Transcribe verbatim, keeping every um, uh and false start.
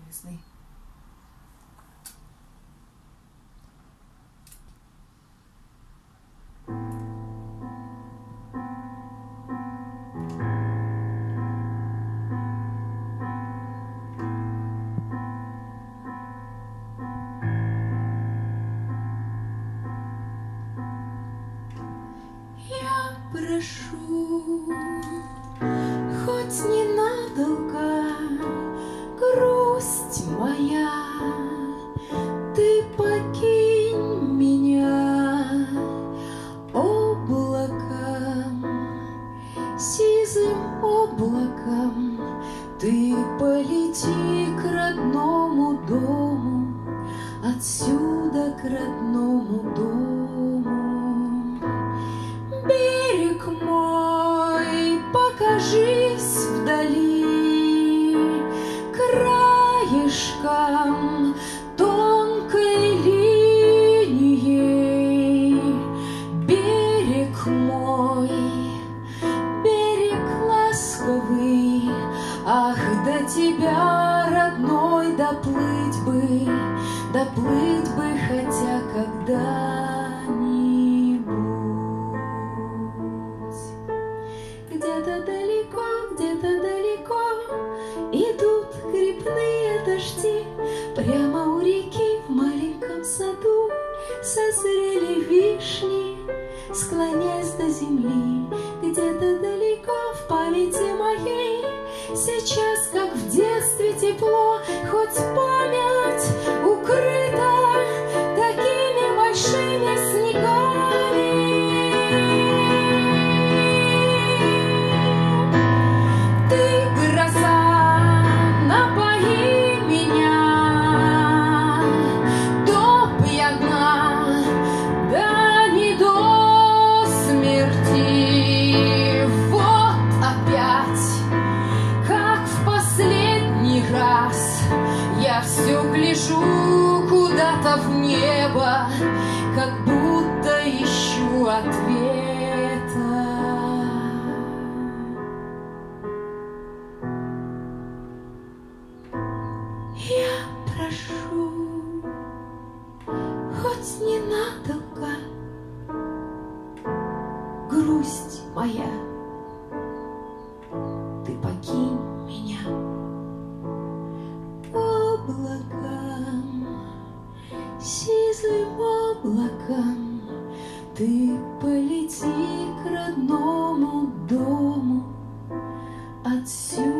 весны. Прошу, хоть ненадолго, грусть моя, ты покинь меня облаком, сизым облаком, ты полети к родному дому, отсюда к родному дому. Берег мой, покажись вдали краешком тонкой линией. Берег мой, берег ласковый, ах, до тебя, родной, доплыть бы, доплыть бы хотя когда. Где-то далеко, где-то далеко идут грибные дожди. Прямо у реки в маленьком саду созрели вишни, склоняясь до земли. Где-то далеко в памяти моей сейчас, как в детстве, тепло, хоть память укрыта такими большими снегами. Я все гляжу куда-то в небо, как будто ищу ответа. Я прошу, хоть ненадолго, грусть моя, ты покинь меня облаком, сизым облаком, ты полети к родному дому отсюда.